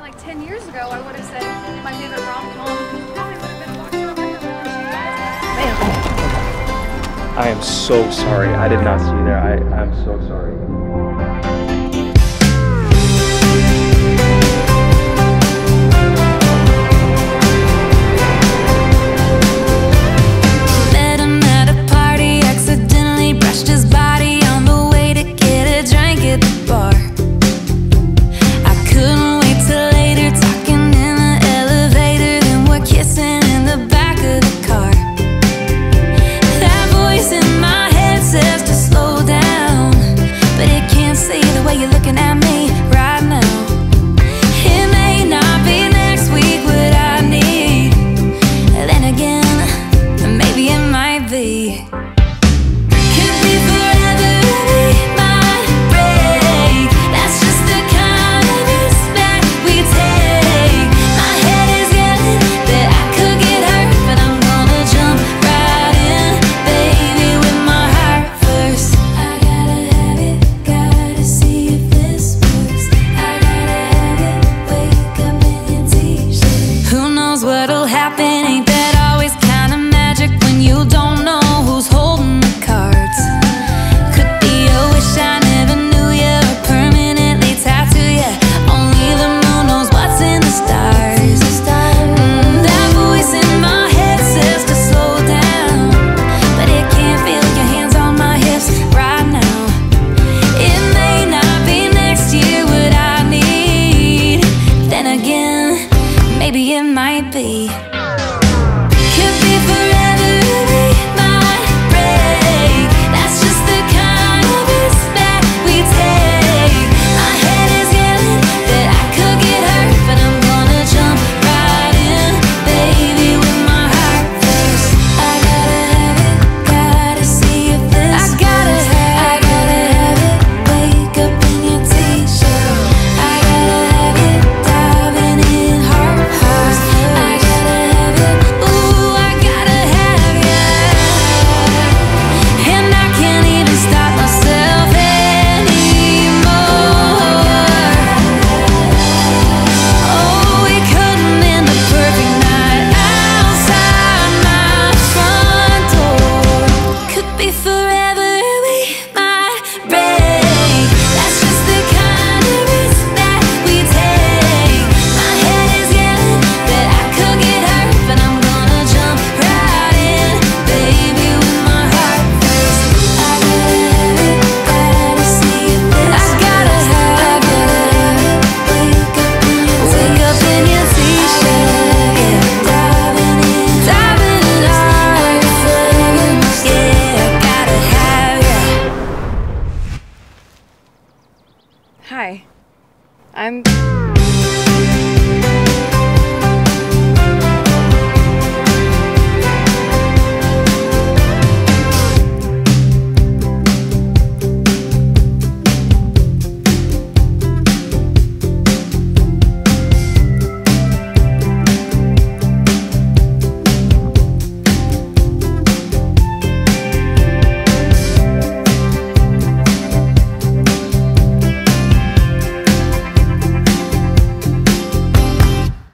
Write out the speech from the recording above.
like 10 years ago, I would have said my favorite rom-com probably would have been Watching Over Her. I am so sorry. I did not see you there. I'm so sorry. What'll happen? Ain't that always kind of magic when you don't know who's holding the cards? Could be a wish I never knew you, or permanently tattoo you. Only the moon knows what's in the stars. That voice in my head says to slow down, but it can't feel your hands on my hips right now. It may not be next year what I need, then again maybe it might be. Could be forever, be my break. That's just the kind of risk that we take. My head is yelling that I could get hurt, but I'm gonna jump right in, baby, with my heart first. I gotta have it, gotta see if this I gotta have it, wake up in your t-shirt. I gotta have it, diving in heart first. I gotta have it, ooh, I gotta have ya. And I can't even stop myself anymore. Oh, it couldn't end a perfect night outside my front door. Could be forever, we might break. That's just the kind of risk that we take. My head is yelling that I could get hurt, but I'm gonna jump right in, baby, with my heart first. I gotta have it, gotta see if this I gotta have it, wake up in your t-shirt, yeah, diving in heart first, yeah, gotta have ya. Hi, I'm